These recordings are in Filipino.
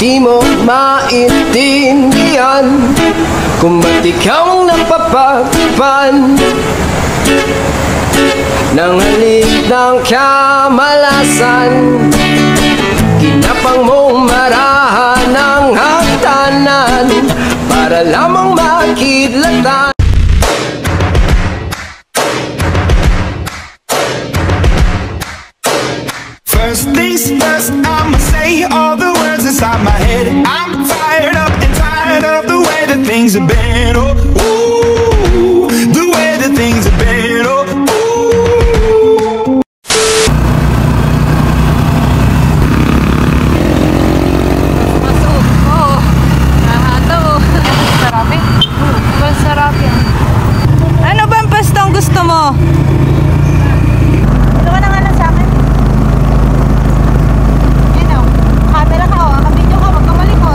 di mo maintindihan kung ba't ikaw napapagpan ng halik ng kamalasan. Kinapang mong marahan ng hagdanan para lamang makidlatan. First things first, I'ma say all the words inside my head. I'm fired up and tired of the way that things have been. Oh, ooh, the way that things have been. Oh, ooh. Masarap yan. Ano ba ang pastong gusto mo? Ito ka na nga lang sa akin. Yan o. Camera ka o. Nakabidyo ka. Huwag ka malikot.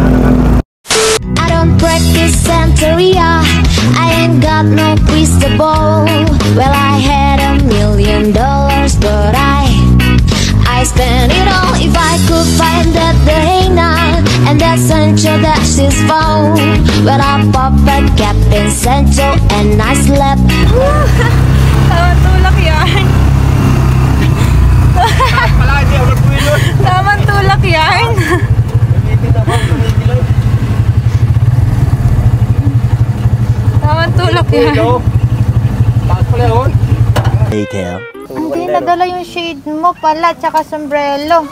I don't practice Santeria. I ain't got no crystal ball. Well, I had $1 million, but I spent it all. If I could find that Reina and that Sancho that she's found, well, I popped back Captain Sancho and I slept. Tulak yan. Tamang tulak yan. Tamang tulak yan. Later. Hindi, nadala yung shade mo pala, tsaka sombrero.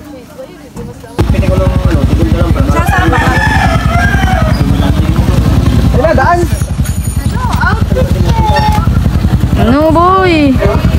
Sasama ka. Wala, daan! Ano, boy?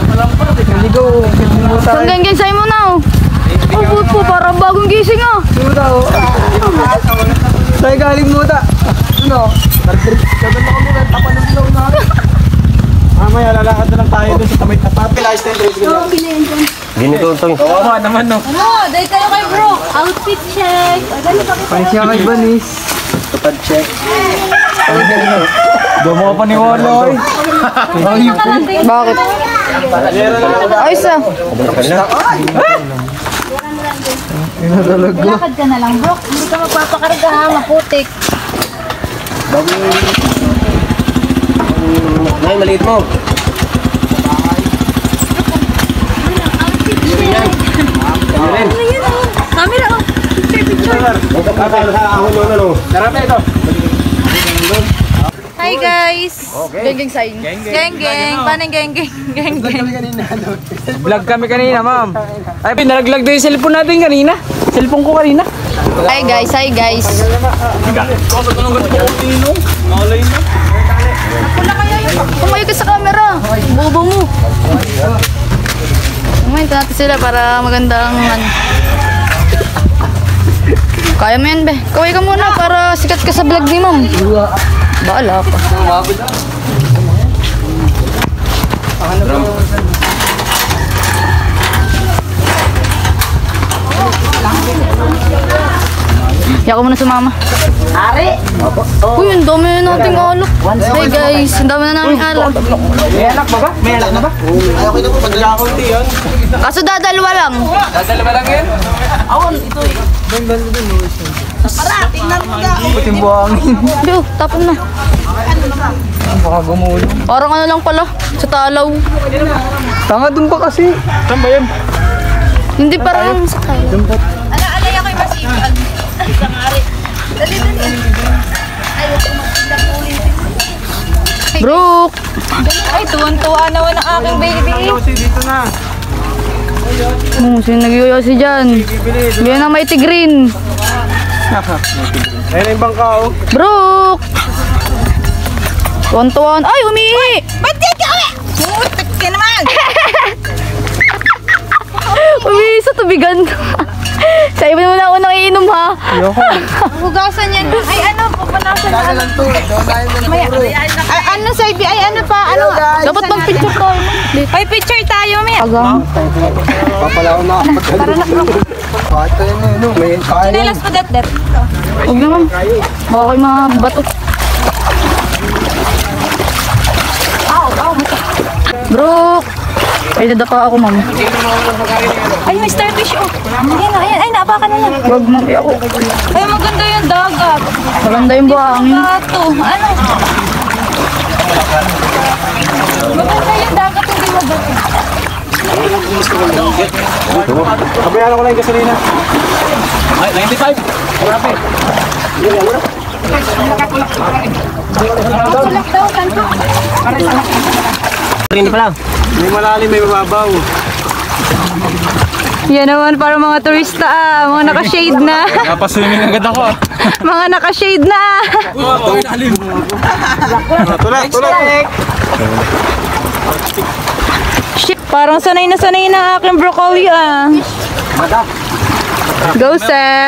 Hanggang gising mo na, oh. Ang po, parang bagong gising, ah. Suda, oh. Sa'yo galing muta. Ano? Sabi mo kami ng tapan ng flow na. Mamaya, lalakad na lang tayo doon sa tamay na papilayos na yung Ginito itong. Oo naman, no. Ano? Dahil tayo kay bro. Outfit check. Pansya kay Banis. Tupad check. Gawa pa ni Wala, eh. Bakit? Ayos ah. Lakad ka na lang, bro. Hindi ka magpapakarga ha, maputik. Nay, maliit mo. Camera, oh. Picture. Hi guys. Geng sign. Geng. Paano geng? Vlog kami kanina, ma'am. Ay, pinalaglag daw yung cellphone natin kanina. Cellphone ko kanina. Hi guys. Kumayo ka sa camera. Bobo mo. Kumain natin sila para magandang Kaya mo yan, be. Kaway ka muna para sikat ka sa vlog ni ma'am. Baala pa. Hiya ko muna sa mama. Ari! Uy, ang dami na nating alok. Hey guys, ang dami na namin alok. May anak ba ba? May anak na ba? Ayaw kita po, pagkakakunti yun. Kaso dadalwa lang. Dadalwa lang yun? Awan, ito eh. Para, tingnan mo na. Puting buhangin. Yo, tapon na. Baka gumulong. Parang ano lang pala, sa talaw. Tanga dun ba kasi? Saan ba yan? Hindi parang sa talaw. Alay ako'y masipag. Dali. Brooke! Ay, tuwan-tuwa naman ang aking baby. Dito na. Sino nagyoyosi dyan? Yan ang mighty green. Ayun na yung bangka, oh. Brooke! Tuwan-tuwan. Ay, umihi! Ba't di ka uwi? Putik ka naman! Umihi sa tubigan. Sa'yo mo na unang iinom, ha? Ayoko. Hugasan yan. Ay, ano? Pupunasan na. Ay, ano, Saibi? Ay, ano pa? Ano? Dapat mag-picture tayo. Ay, picture tayo, may. Agang. Papala ako nakapagkaluto. Ito yun, may kaya. Sinelas pa dat. Huwag naman. Baka kayo mga bato. Brooke! Ay, dadapa ako, ma'am. Ay, may starfish, oh. Ayan, ayan. Ay, napakan na lang. Huwag mo. Ay, maganda yung dagat. Maganda yung buhangin. Gato. Ano? Maganda yung dagat, hindi magato. Kabayaran ko lang yung gasolina. Ay, 95. Grabe. Tulak daw, kanto. Rin pa lang. May malalim, may mababaw. Yan naman para mga turista mga naka-shade na. Napaswimming agad ako. Mga naka-shade na. Tulak. Shit, parang sanay na aking broccoli Go, sir.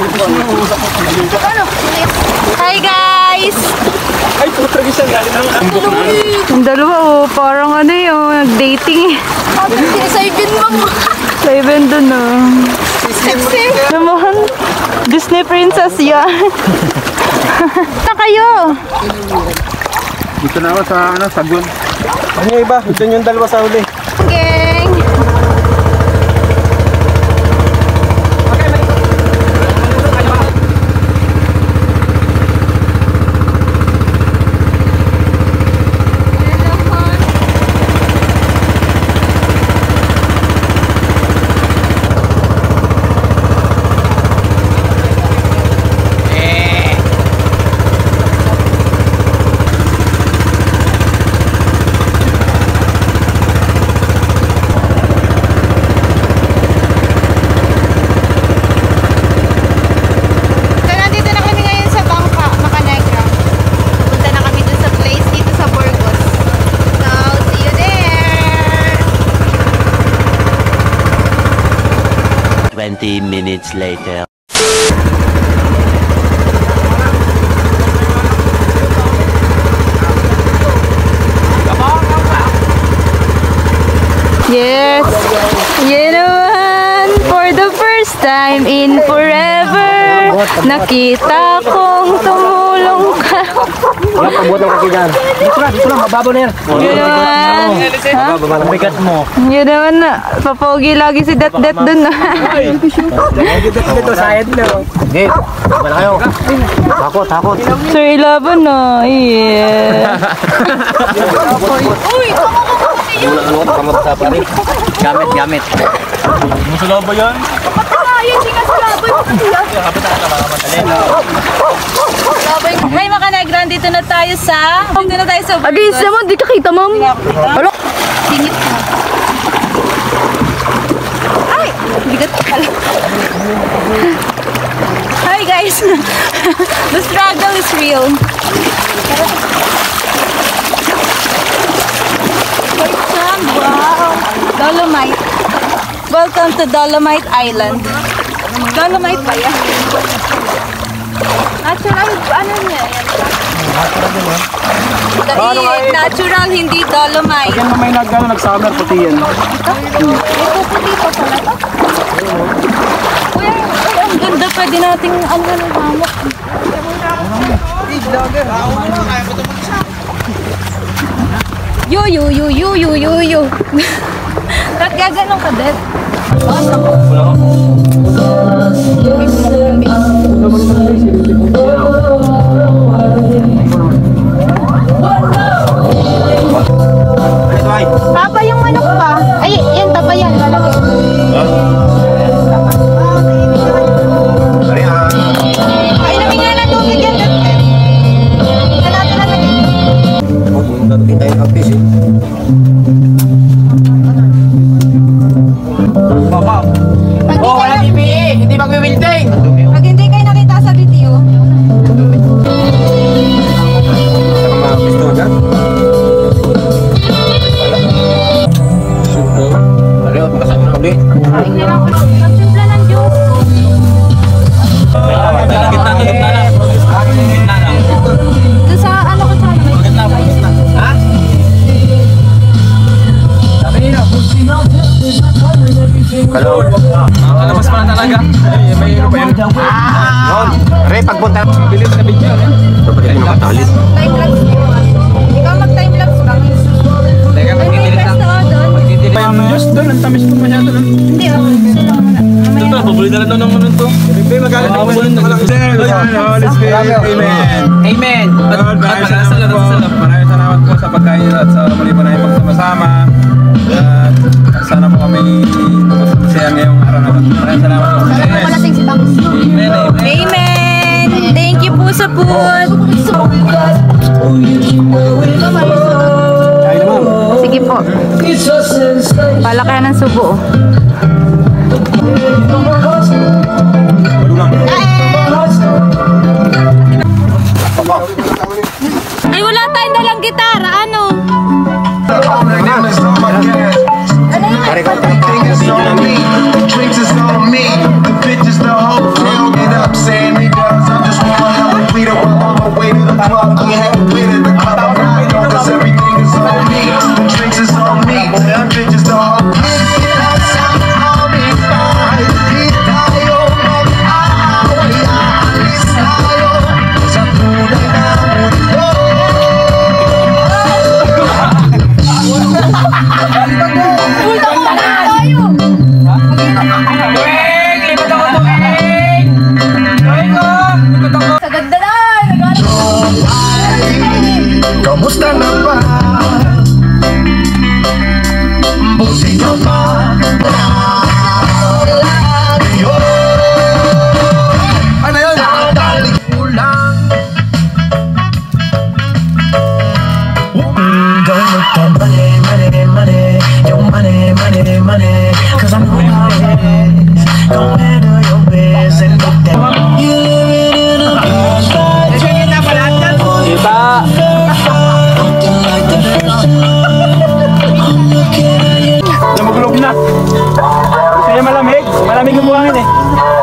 Hi, guys. Ay, putra gisang galing na. Ang dalawa, parang ano yung nag-dating. Sa ibin mo. Sa event dun, Naman, Disney princess yan. Na kayo. Dito na ako sa Sagun. Ano yung iba? Doon yung dalawa sa huli. Gang. Minutes later. Yes. Yan naman. For the first time in forever, nakita kong tumulong ka. Wala pang buhat ng kakigan. Dito lang, mababaw na yan. Yun naman. Mababaw ang bigat mo. Yun naman na. Papogi lagi si Det dun. Dito sa head na. Okay, wala kayo. Takot. Sir, ilaban na. Yeah. Kamot sa pari. Gamit. Masala ba yan? Ayun, siya sa laboy. Hi, mga Negra. Dito na tayo sa Agis naman, di ka kita, ma'am. Alo? Singit mo. Ay! Bigat pala. Hi, guys. The struggle is real. Wow! Dolomite. Welcome to Dolomite Island. Dolomite ba yan? Natural, ano niya? Natural, hindi Dolomite. Yan na may nag-summer puti yan. Ito, puti pa pala to. Uy, ang ganda. Pwede nating ano ng hamok. Yo. Ba't gaganong ka, Det? Papa, yung manok pa. Ay, yan, tapa yan. Lalaki. Ay, namin nga ng tubig yan, Det. Natin na lagi. Dadating tayo ng fishing. Oh, wala PPE! Hindi magwi-wilting! Pag hindi kayo nakita sa video, Mga pisto dyan. Ano, magkasama na ulit. tingnan lang ko lang. Nagsimpla ng juice. Gitna lang. Doon sa ano ko sana may Ha? Sabi nila, hello. Kalabas pa na talaga. May ilo pa yun. Noon. Re, pagpunta. Bilis na video. Dapat yung nakatalit. time lapse. Ikaw mag time lapse ka. Teka, May magtitilis request lang. ako doon. Magtitilis. Diyos doon, ang tamis ko masyado lang. Hindi, okay. Ito, babuli na lang daw ng ano to. Hindi, magalit ako sa inyo. Holy Spirit, Amen. Amen. Lord, maraming salamat po sa pagkain at sa muli po na yung pagsama-sama. At sana po kami masaya ngayong araw na ito. Maraming salamat po. Palasing si Bangs. Amen. Amen! Thank you po sa food! Kain naman. Sige po. Palakayan ng subo. Ay, wala tayong dalang gitara. Ano? Drinks is on me. The bitches, the hotel, get up, saying me does. I just wanna have a beat up on my way to the club. I'm halfway to the club. I'm not on, cause everything is on me. The drinks is on me. The bitches, the hotel. Sa ganda na! Kamusta na ba? Buti ka ba? Ano yun? Dadalik mo lang. Ganit ka money, money, money. Yung money, money, money. Cause I'm going out here. Don't handle your business. You live in a past life. Namugulog na. Gusto niya malamig? Malamig yung buhangin eh.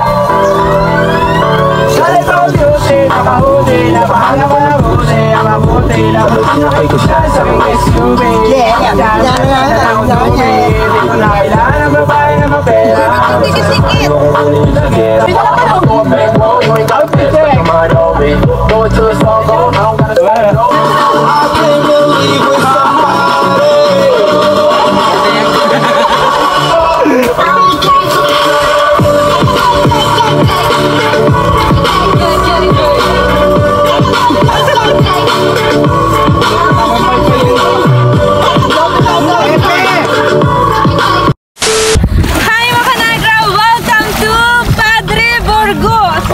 Hi mga kanagra! Welcome to Padre Burgos!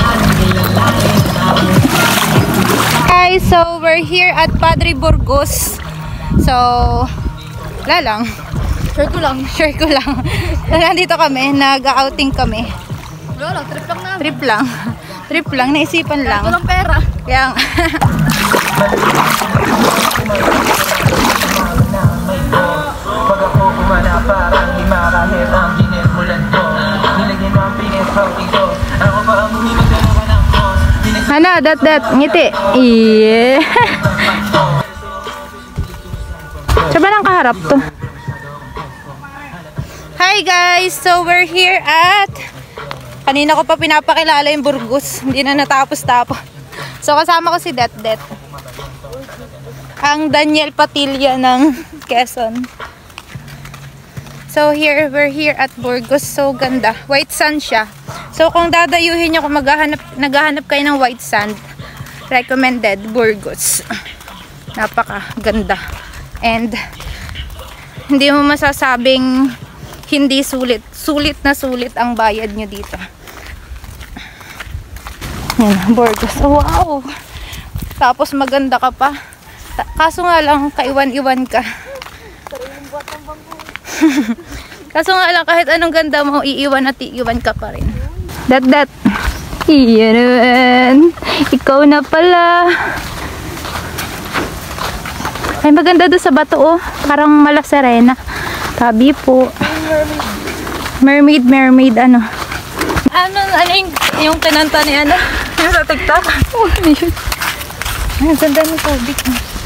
Hi, so we're here at Padre Burgos. So, wala lang. Share ko lang. Nandito kami, nag-outing kami. Wala lang, trip lang namin. Trip lang, naisipan lang. Walang pera. Kaya Pag ako kumana parang himakahit ang ginirmulan ko. Nilagyan mo ang pinipauti ko. Ako pa ang huminag dalawa ng boss. Hana, dat, ngiti. Yeah. Saba nang kaharap to. Hi guys! So we're here at kanina ko pa pinapakilala yung Burgos. Hindi na natapos-tapos. So kasama ko si Det. Ang Daniel Patilla ng Quezon. So here, we're here at Burgos. So ganda. White sand siya. So kung dadayuhin nyo, kung naghahanap kayo ng white sand, recommended Burgos. Napaka ganda. And hindi mo masasabing hindi sulit. Sulit na sulit ang bayad nyo dito. Yan, Burgos. Oh, wow! Tapos maganda ka pa. Kaso nga lang, kaiwan-iwan ka. Kaso nga lang, kahit anong ganda mo, iiwan at iiwan ka pa rin. Dat. Iyan naman. Ikaw na pala. Ay, maganda doon sa bato, oh. Parang Mala Serena. Tabi po. Mermaid, ano. Ano yung kinanta ni ano? Yung sa TikTok? Oh, ano yun? Ay, ang ganda ng tubig.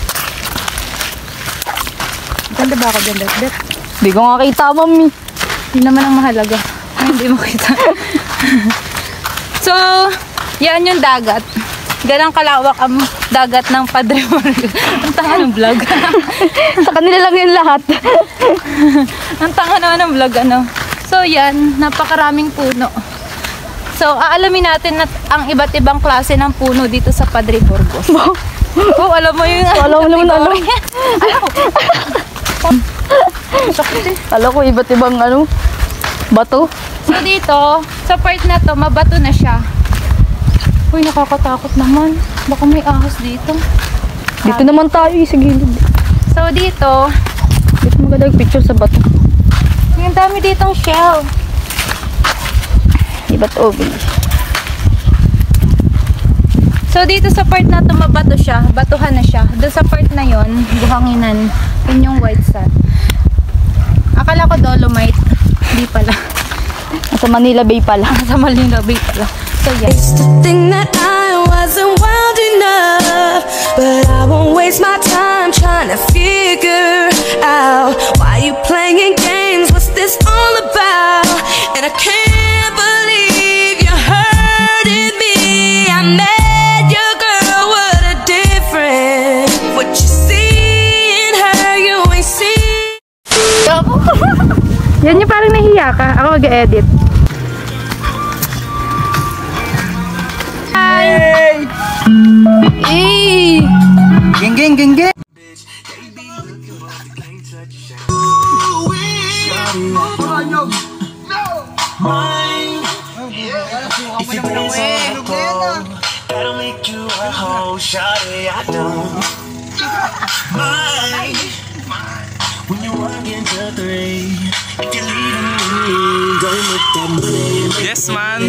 Ganda ba ako dyan, Dat? Hindi ko nga kita, mami. Hindi naman ang mahalaga. Ay, hindi mo kita. So, yan yung dagat. Ganang kalawak ang dagat ng Padre Burgos. Ang tanga ng vlog. Sa kanila lang yung lahat. Ang tanga naman ng vlog, ano. So yan, napakaraming puno. So aalamin natin na ang iba't ibang klase ng puno dito sa Padre Burgos. Oh, alam mo yun. Alam mo naman, alam. Alam ko iba't ibang ano, bato. So dito, sa part na to, mabato na siya. Uy, nakakatakot naman. Baka may ahas dito. Dito naman tayo sa gilid. So dito, Dito maganda yung picture sa bato. yung dami ditong shell. Iba't obi. So dito sa part na to, mabato siya. Batuhan na siya. Doon sa part na yon, buhanginan. Yun yung white sand. Akala ko dolomite. Hindi pala. Sa Manila Bay pala. Sa Manila Bay pala. So yeah. Used to think that I wasn't wild enough, but I won't waste my time trying to figure out why you playing games. What's this all about? And I can't believe you're hurting me. I met your girl, what a difference. What you see in her, you ain't seen. Yan yung parang nahiya ka. Ako mag-edit. Hi! Hey! Ging, ging, ging, ging. If you please on the that'll make you a whole shawty, I know. Mine, when you walk into 3, if you're leaving me, go make that money. Yes, man.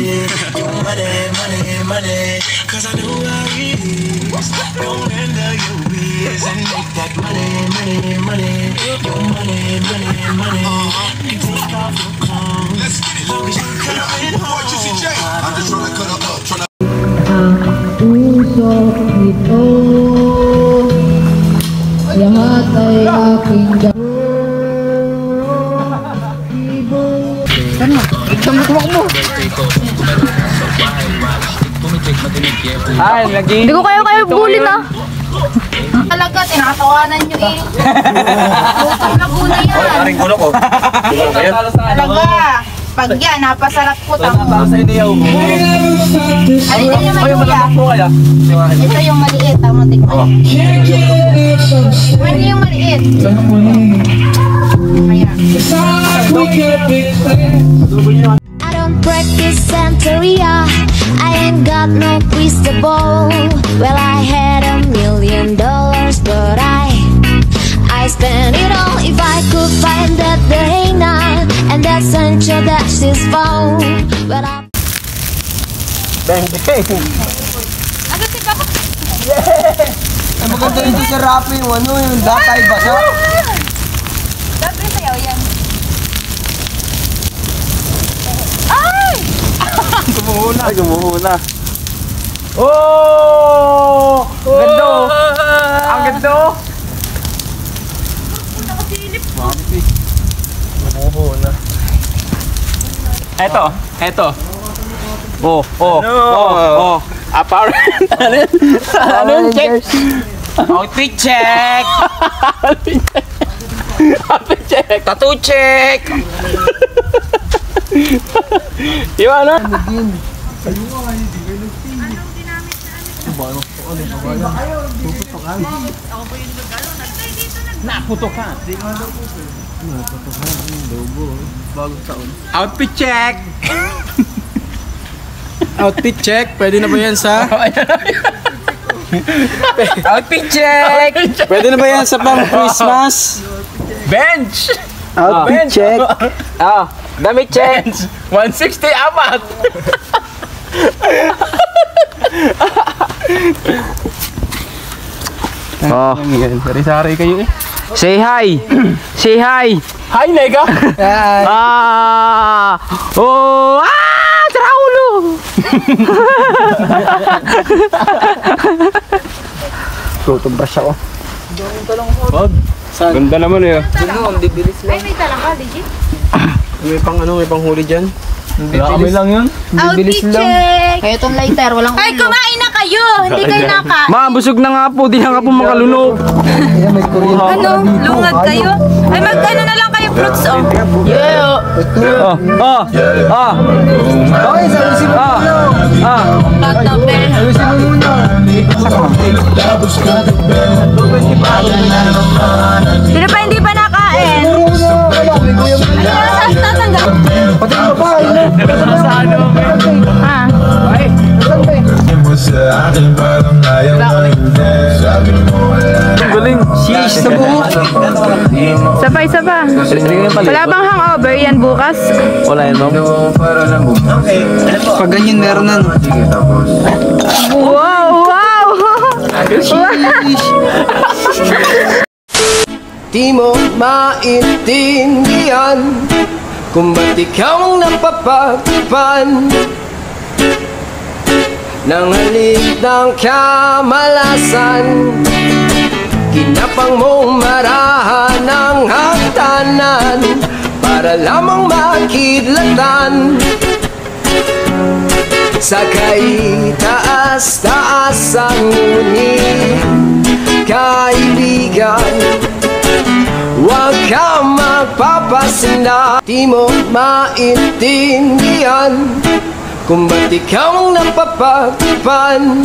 Money, cause I know how it is. Go handle your biz and make that money. Your money. You take off your clothes. Let's get it. Long as you coming home. I'm just trying to cut up, trying to. Usok ito, lahat ay aking Ay, lagi. Hindi ko kayo bulin ah. Talaga, tinatawanan nyo eh. Lutong Laguna yan. Aring gulo ko. Talaga. Pag yan, napasarap ko. Para sa inyo. Alin din yung Ay, maluya? malapit po kaya. Ito yung maliit. Tama, tikman. Ano yung maliit? Ayan. I don't practice Santeria. I ain't got no crystal ball. Well, I had $1 million, but I spent it all. If I could find that Reina and that Sancho, that's his phone. But I Bang, bang. Ano si Bako? Ay, maganda rin si Rapi yung ano, yung datay ba siya? Dapat sayaw yan. Ay! Gumuhuna. Ay, gumuhuna. Oh! Ganda oh! Ang ganda oh! Gumuhuna. Eto. Oh. Apparent. Ano? Check. Outfit check. Outfit check. Tattoo check. Yung ano? Naputokan. Outfit check. Outfit check. Pwede na ba yan sa? Outfit check. Pwede na ba yan sa pang Christmas? Bench. Outfit check. Damit check. 160 apat. Oh, sari-sari kayo eh. Say hi. Say hi. Hi, nega. Hi. Sira ulo. Tutong brush ako. Wag. Ganda naman eh. Ay, may talang ka, legit? May pang huli dyan. Kami lang yun. Outfit check! Kaya itong lighter, walang Ay, kumain na kayo! Hindi kayo naka... Ma, busog na nga po. Di na nga po makalunok. Ano? Lungag kayo? Ay, mag-ano na lang kayo fruits, oh. Yeah! Pagtabi. Sino pa hindi pa nakain? Ano tatanggap? Pati yung babae na. Galing. Sheesh, sa buhok. Sabay. Wala bang hangover yan bukas? Wala yan, ma'am. Pag ganyan, meron na. Wow! Di mo maintindihan kung ba't ikaw ang napapagpan ng halik ng kamalasan. Kinapang mong marahan ng hagdanan para lamang makidlatan sa kaitaas-taasan. Ngunit kaibigan, huwag ka magpapasinda. Di mo maintindihan kung ba't ikaw ang napapagpan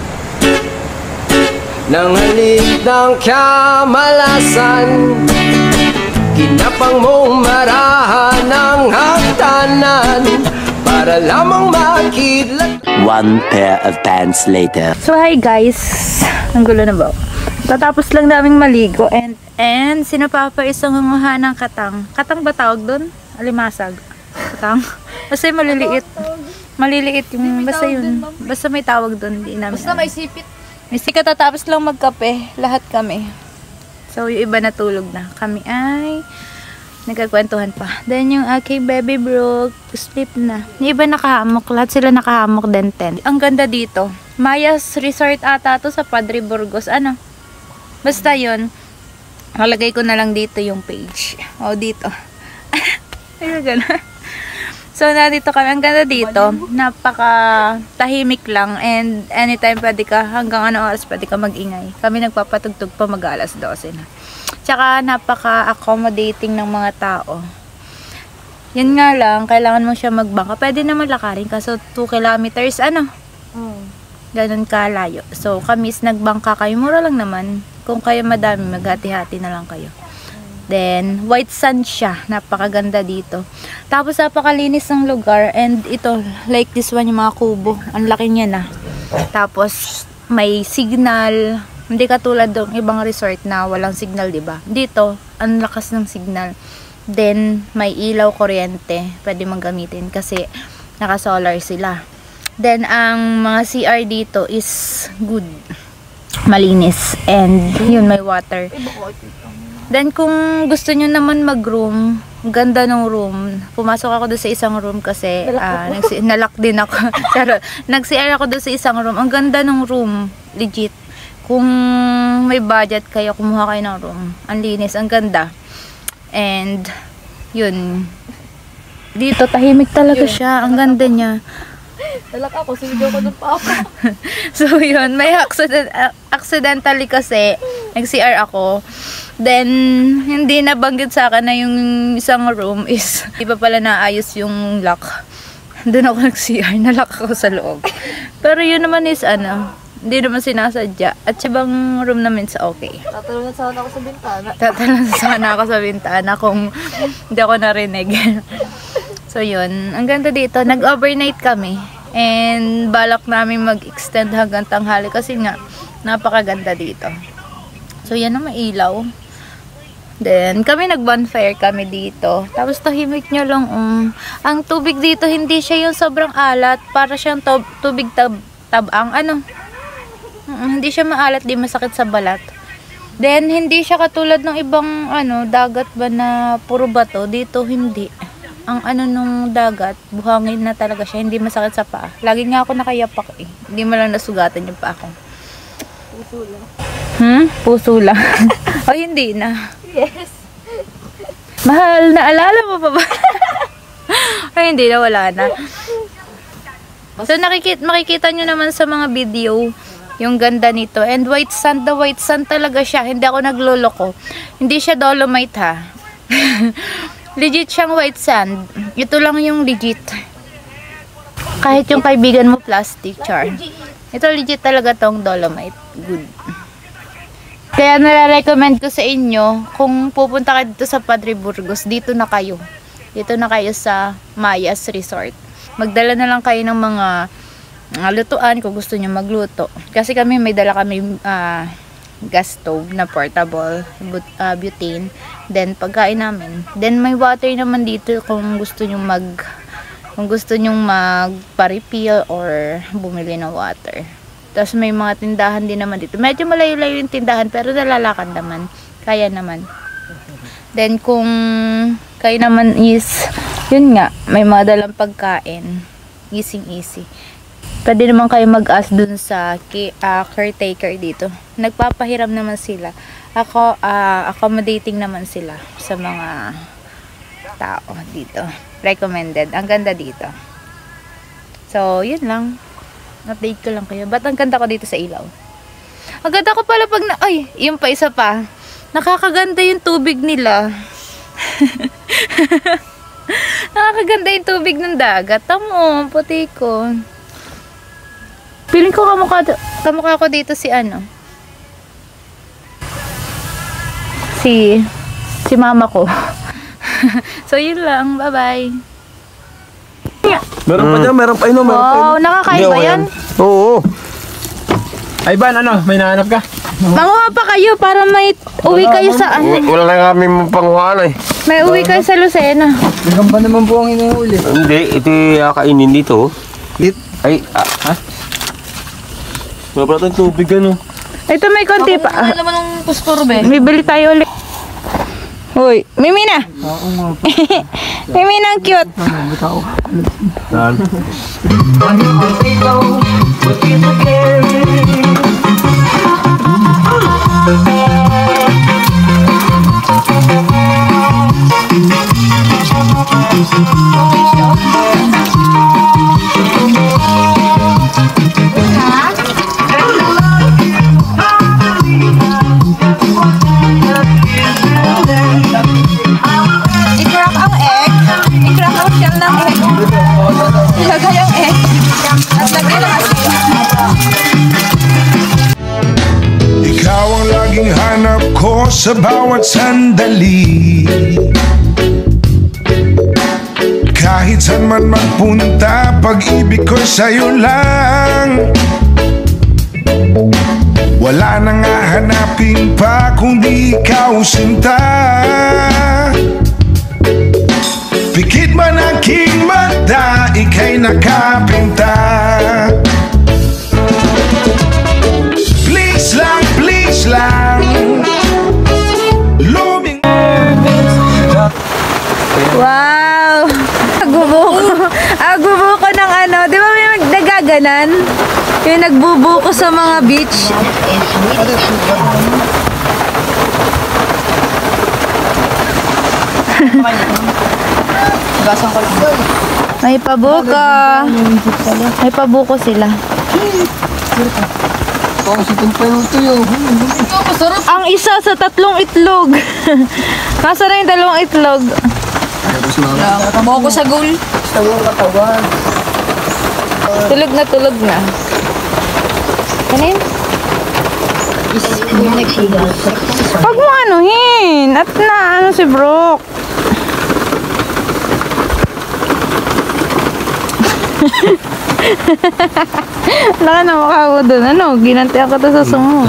ng halik ng kamalasan. Kinapang mong marahan ng hagdanan para lamang makidlat. One pair of pants later. So hi guys, ang gulo na ba? Tatapos lang naming maligo and sino pa isang nguha ng katang. Katang ba tawag doon? Alimasag. Katang. Basta yung maliliit. Maliliit yung basta yun. Basta may tawag doon. Basta may sipit. Misi katatapos lang magkape. Lahat kami. So yung iba natulog na. Kami ay nagkakwentuhan pa. Then yung aking baby bro, sleep na. Yung iba nakahamok. Lahat sila nakahamok din 10. Ang ganda dito. Maya's Resort ata to sa Padre Burgos. Ano? Basta yun. Malagay ko na lang dito yung page. O dito. Ayun gano'n. So, nandito kami. Ang ganda dito. Napaka tahimik lang. And anytime pwede ka, hanggang anong oras pwede ka mag-ingay. Kami nagpapatugtog pa mag-alas 12 na. Tsaka napaka-accommodating ng mga tao. Yan nga lang, kailangan mo siya magbangka. Pwede naman lakarin. Kaso 2 kilometers, ano? Ganun kalayo. So, kami nagbangka kayo. Mura lang naman. Kung kayo madami, maghati-hati na lang kayo. Then, white sand siya. Napakaganda dito. Tapos, napakalinis ng lugar. And ito, like this one, yung mga kubo. Ang laki niya na. Tapos, may signal. Hindi katulad ng ibang resort na walang signal, diba? Dito, ang lakas ng signal. Then, may ilaw, kuryente. Pwede mong gamitin kasi naka-solar sila. Then, ang mga CR dito is good. Malinis. And, yun, may water. Then, kung gusto nyo naman mag-room, ganda ng room. Pumasok ako doon sa isang room kasi nalak din ako. Nag-CR ako doon sa isang room. Ang ganda ng room. Legit. Kung may budget kayo, kumuha kayo ng room. Ang linis, ang ganda. And, yun. Dito, tahimik talaga siya. Ang ganda niya. Talak ako, sinigaw ko ng papa. So, yun. May accidentally kasi, nag-CR ako. Then, hindi nabanggit sa akin na yung isang room is, iba pala naayos yung lock. Doon ako nag-CR, nalock ako sa loob. Pero yun naman is, hindi naman sinasadya. At ibang room namin sa okay. Tatalon sana ako sa bintana. Tatalon sana ako sa bintana kung hindi ako narinig. So, yun. Ang ganda dito. Nag-overnight kami. And, balak namin mag-extend hanggang tanghali kasi nga, napakaganda dito. So, yan ang mailaw. Then, kami nag-bonfire kami dito. Tapos, tahimik nyo lang. Ang tubig dito, hindi siya yung sobrang alat. Para siyang tubig tabang. Hindi siya maalat, di masakit sa balat. Then, hindi siya katulad ng ibang, dagat ba na puro bato. Dito, hindi. Ang nung dagat, buhangin na talaga siya. Hindi masakit sa paa. Lagi nga ako nakayapak eh. Hindi mo lang nasugatan yung paa ko. Puso lang. Puso lang. O, hindi na. Yes. Mahal, naalala mo pa ba? Ay, hindi na, wala na. So, makikita nyo naman sa mga video yung ganda nito. And white sand, the white sand talaga siya. Hindi ako nagloloko. Hindi siya dolomite ha. Legit siyang white sand. Ito lang yung legit. Kahit yung kaibigan mo plastic, char. Ito legit talaga tong dolomite. Good. Kaya nare-recommend ko sa inyo, kung pupunta kayo dito sa Padre Burgos, dito na kayo. Dito na kayo sa Mayas Resort. Magdala na lang kayo ng mga lutuan kung gusto nyo magluto. Kasi kami may dala kami gas stove na portable, butane. Then pagkain namin. Then may water naman dito kung gusto nyo magpa-refill or bumili ng water. Tapos may mga tindahan din naman dito. Medyo malayo-layo yung tindahan pero nalalakad naman. Kaya naman. Then kung kayo naman is, yun nga, may mga dalang pagkain. Easy. Pwede naman kayo mag-ask dun sa caretaker dito. Nagpapahiram naman sila. Accommodating naman sila sa mga tao dito. Recommended. Ang ganda dito. So, yun lang. Update ko lang kayo. Ba't ang ganda ko dito sa ilaw? Ang ganda ko pala pag ay, yung pa isa pa. Nakakaganda yung tubig nila. Nakakaganda yung tubig ng dagat. Tamo, puti ko. Feeling ko kamukha ko dito si ano. Si mama ko. So, yun lang. Bye-bye. Meron pa dyan, meron pa. Wow, nakakain ba yan? Oo. Ay, Ban, ano? May nahanap ka? Manguha pa kayo para may uwi kayo sa ano. Wala na kami panguhaan eh. May uwi kayo sa Lucena. Hanggang ba naman po ang inuhuli? Hindi, ito yung kainin dito. Ay, ha? Wala pa tayong tubig ano. Ito may konti pa. Ano naman ng kusturbe? Bibili tayo ulit. Hoy, Mimina! Oo nga po. Mimina ang cute. Saan? I-crack ang egg. I-crack ang shell ng egg. Ilagay ang egg. At lagyan ng asin. Ikaw ang laging hanap ko sa bawat sandali. Kahit saan man magpunta, pag-ibig ko sa'yo lang. Wala nang hahanapin pa kundi ikaw sinta. Pikit man aking mata, ika'y nakapinta. Please lang luming. Wow! Agbubuko ng ano. Di ba may nagaganan? Yung nagbubuko sa mga beach. May pabuko. May pabuko sila. Ang isa sa 3 itlog. Nasa na yung 2 itlog? Kabaw ko sa goal. Tulog na. Kanin? Huwag mo anuhin. At na, ano si Brooke? Laka na mukha mo dun. Ano? Ginantihan ka to sa sumo.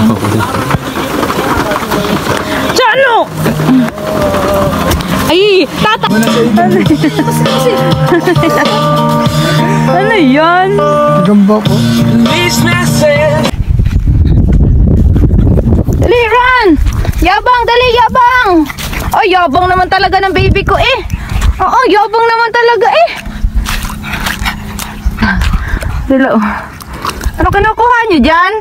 Chano! Ay! Tata! Ano yan? Gamba po. Dali, run! Yabang! Dali, yabang! Ay, yabang naman talaga ng baby ko eh. Oo, yabang naman talaga eh. Dilo. Ano kinukuha nyo dyan?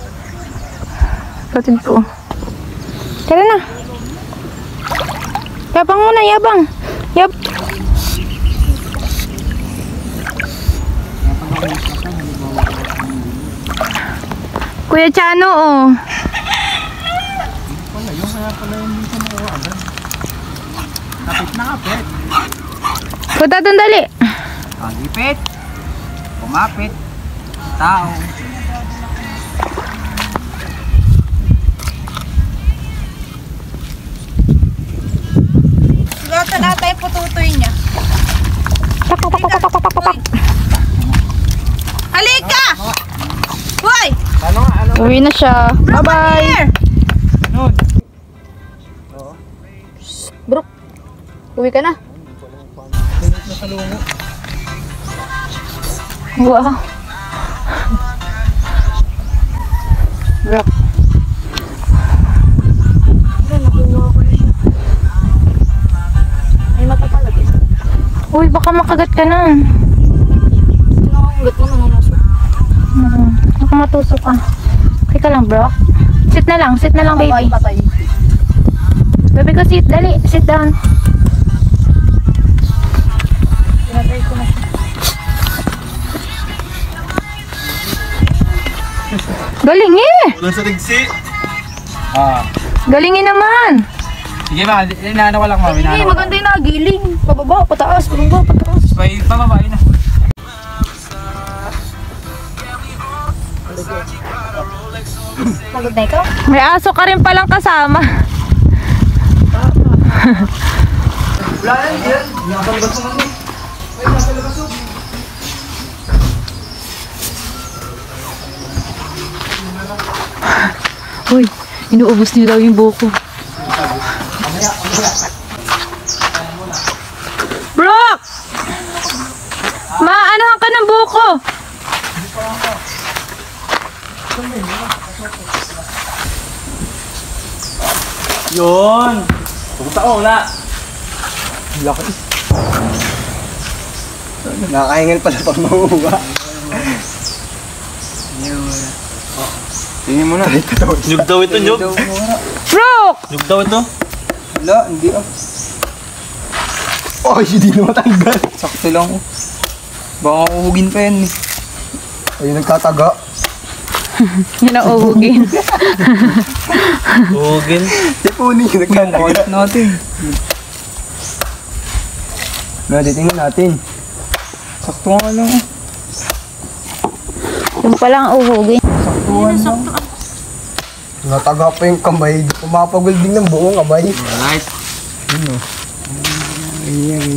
Patid ko. Tara na. Yabang muna, yabang. Kuya Chano, oh. Kapit na kapit. Punta doon, dali. Pagipit. Kumapit. Tao. Sigurado na tayo pututoy niya. Halika! Hoy! Ano? Uwi na siya. Bye-bye! Ano? Bro, uwi ka na. Wow. Bro. Ay, mata pala. Uy, baka makagat ka na. Nakakagat mo na nanusok. Baka matusok ka. Okay ka lang, bro. Sit na lang, baby. Patay. Baby ko, dali, sit down. Pinatay ko na siya. Galing eh! Doon sa rigsi. Galingin naman! Sige ma, inaano ko lang ma. Hindi, maganda yung nagiling. Pababa, pataas, pababa, pataas. May pamabay na. Pagod na ikaw? May aso ka rin palang kasama. Wala yan. Nakakalabas mo kami. Ay, nakakalabas mo. Uy, inuubos niyo daw yung buko. Brooke! Maanohan ka ng buko! Yun. Pupunta ko na. Laki. Nakakahingal pala pag mahuha. Tingin mo na. Nyug daw ito, nyug. Brooke! Nyug daw ito. Wala, hindi ah. Oh, hindi na matanggal. Sakto lang ko. Baka uhugin pa yan eh. Ayun, nagtataga. Yan ang uhugin. Uhugin. Tipunin, nagtataga. Natin. Tingnan natin. Sakto nga lang. Yung palang uhugin. Saktuhan lang. Nataga pa yung kamay. Pumapagwilding ng buong kamay. Alright. Ano? Ayan.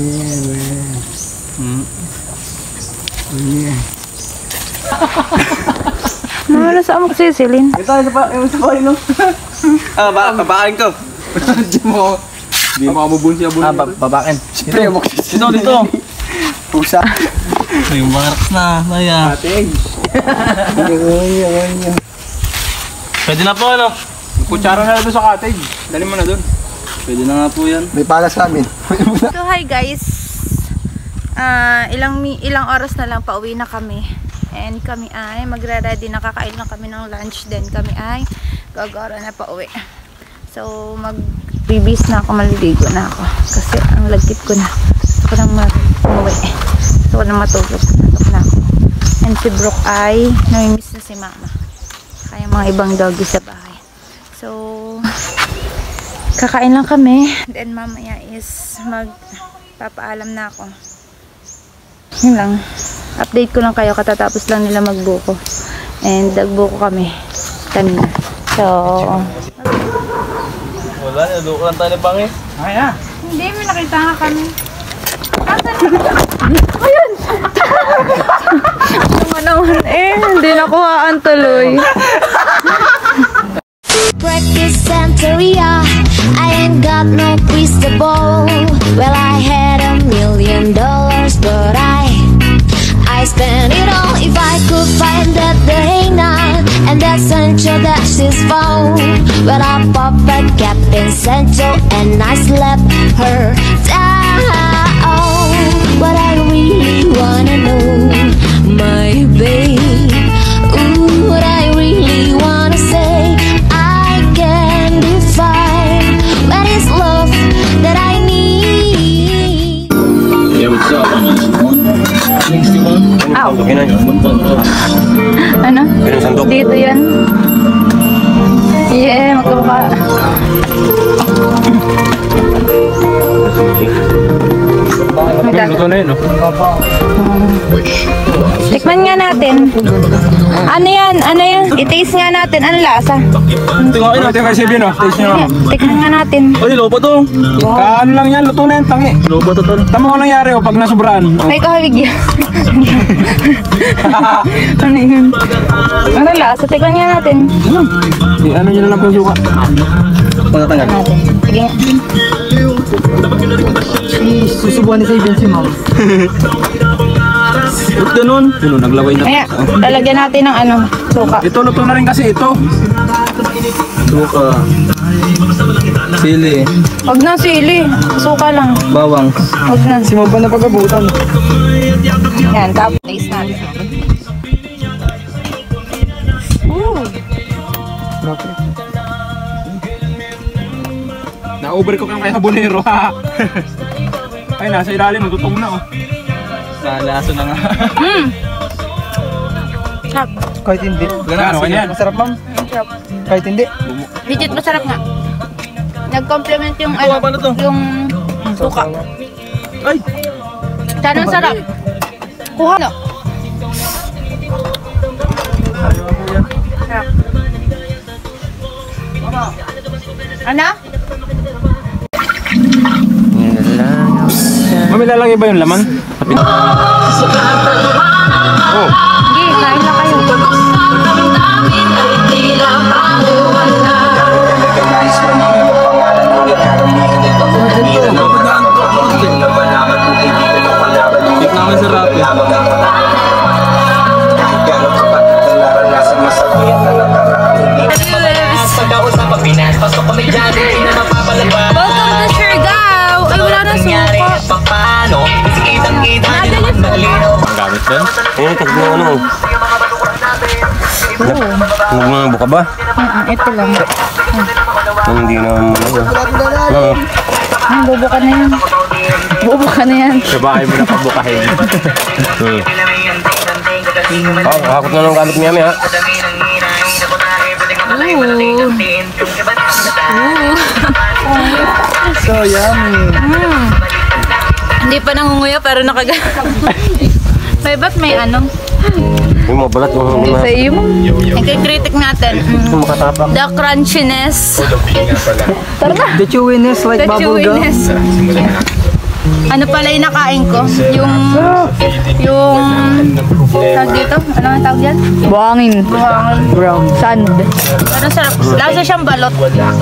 Nawala sa amok sisilin. Ito, isa pa rin no? Babakin ko. Hindi mo kamubun siya bunin. Babakin. Siyempre, yung Dito, dito. Pusa. Yung mga raks na. Naya. Ating. Pwede na po, ano? Kutsara na doon sa cottage. Dali mo na doon. Pwede na nga po yan. May pala sa amin. So hi guys. Ilang oras na lang pauwi na kami. And kami ay magre-ready na, kakain lang kami ng lunch. Then kami ay gagara na pauwi. So mag-bibis na ako, maliligo na ako. Kasi ang lagkit ko na. Gusto ko nang umuwi. Gusto ko nang matulog. Natok na ako. And si Brooke ay namimiss na si mama. Kaya mga ibang doggy sa bahay. So kakain lang kami. Then mamaya is magpapaalam na ako. Yun lang. Update ko lang kayo. Katatapos lang nila magbuko. And nagbuko kami kanina. So Wala, naluko lang tayo ng bangis. Okay na. hindi, may nakita nga kami. Ayun! Naman hindi nakuhaan tuloy. Practice Santeria, I ain't got no crystal ball. Well, I had $1 million, but I spent it all. If I could find that Reina and that Sancho that she's found, well, I popped back Captain Sancho and I slept her down. But I really wanna know, my babe, ooh, what I really wanna say, I can define what is love that I need. Ow. Okay na. Ano? Ganun sandok. Dito yan. Yeah, magkabaka. Luto na yun, no? Tikman nga natin. Ano yan? Ano yan? I-taste nga natin. Ano lasa? Tingnan natin kay Sibin, no? Taste nyo. Tikman nga natin. Ay, lobo to. Kaano lang yan, luto na yan, tangi. Lobo to, tol. Tama ko nangyari, pag nasubraan. May kahawig yan. Ano yun? Ano lasa? Tikman nga natin. Ano nyo na lang po suka. Pagkatangan. Sige nga. Susubuan ni Sibin si Ma'am. Ba't ganun? Ganun, naglaway na. Kaya, lalagyan natin ng ano, suka. Ito, luto na rin kasi ito. Suka. Sili. Huwag na sili. Suka lang. Bawang. Huwag na. Si Ma'am ba na pag-abutan? Yan, tapos taste natin. Na-overcook lang kay Habonero, ha? Ay, nasa ilalim, natutong na, oh. Nalaso na nga. Sarap. Kahit hindi. Ano, kanya yan? Masarap, Ma'am? Sarap. Kahit hindi. Legit masarap nga. Nag-complement yung ano, yung suka. Ay! Sana sarap. Kuha no. Sarap. Ano? Mami, lalagay ba yung laman? Oh. Sige, kain na kayo. Tip naman sa rap eh. Welcome to Siargao! Ay, wala na suka. Ang gamit doon? Eh, tagod na ano. Nagmabuka ba? Ito lang. Hindi na ano. Bubuka na yan. Bubuka na yan. Sa bahay mo na pabukahin. Hakot na ng gamit niya, ha? So yummy. Hindi pa nangunguya pero may ba't may ano? Yung mga balat, yung mga... Sa iyo mo. I-critic natin. Makatapang. The crunchiness. Tara na. The chewiness like The bubble gum. chewiness. Ano pala yung nakain ko? Yung tawag dito? Ano ang tawag yan? Buhangin. Buhangin. Brown. Sand. Ano sarap? Lasa siyang balot.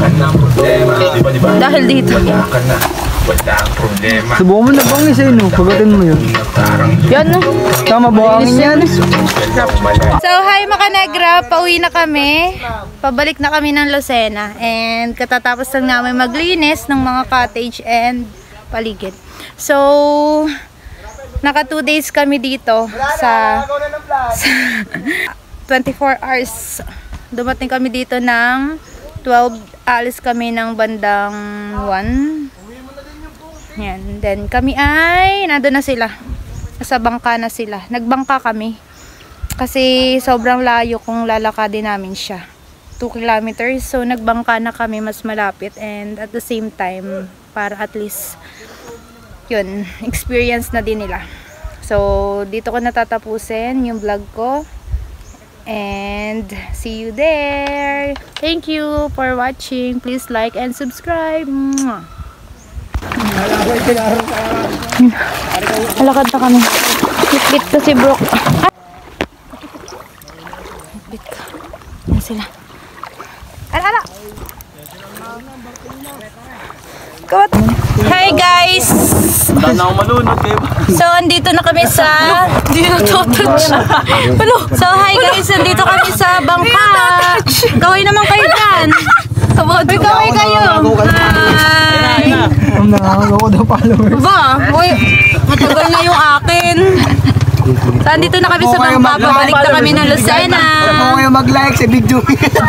Dahil dito. Subukan mo na bangis eh, no? Pagatin mo yun. Yan no. Tama, buhangin yan. So, hi mga negra. Pauwi na kami. Pabalik na kami ng Lucena. And katatapos lang namin maglinis ng mga cottage and paligid. So, naka 2 days kami dito sa 24 hours. Dumating kami dito ng 12. Alis kami ng bandang 1. Yan. Then, kami ay nandun na sila. Sa bangka na sila. Nagbangka kami. Kasi sobrang layo kung lalakadin namin siya. 2 kilometers. So, nagbangka na kami mas malapit. And at the same time, para at least, yun, experience na din nila. So, dito ko natatapusin yung vlog ko. And, see you there. Thank you for watching. Please like and subscribe. Mwah! Alakad na kami. Bit kasi bro. Bit ka. Yan sila. Ala! Kawat. Hi guys! Tanaw malunod kayo. So, andito na kami sa... Hindi na touch. Ano? So, hi guys! Andito kami sa bangka. Kaway naman kayo dyan. Uy, kaway kayo. Hi! Ang nakakagawa ko daw followers. Ba? Uy, matagal na yung akin. So, andito na kami sa bangka. Pabalik na kami ng Lucena. Huwag kayo mag-like sa video.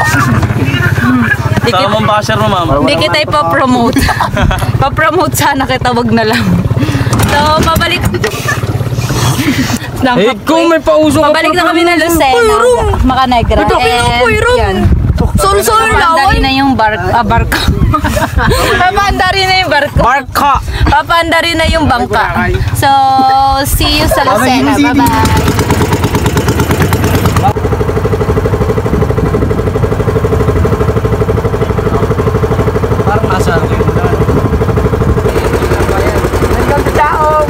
Tama mong basher mo, ma'am. Hindi kita ipapromote. Papromote sana kita, wag na lang. So, Eh, kung may pauso ka Pabalik na kami ng Lucena, Macanegra. And Sol-sol papaanda rin na yung barko. Papaanda rin na yung barko. Barka! Papaanda rin na yung bangka. So, see you sa Lucena. Bye-bye. Parang nasa akin. Hanggang sa taong.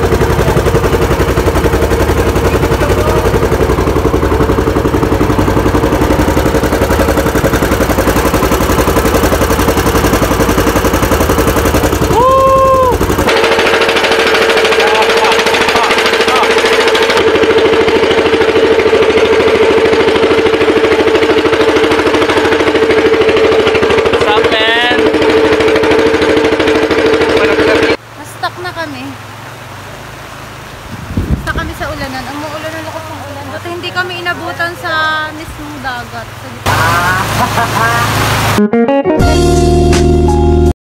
Sa ulanan. Ang maulan na lakas ng ulan. Buti hindi kami inabutan sa mismong dagat.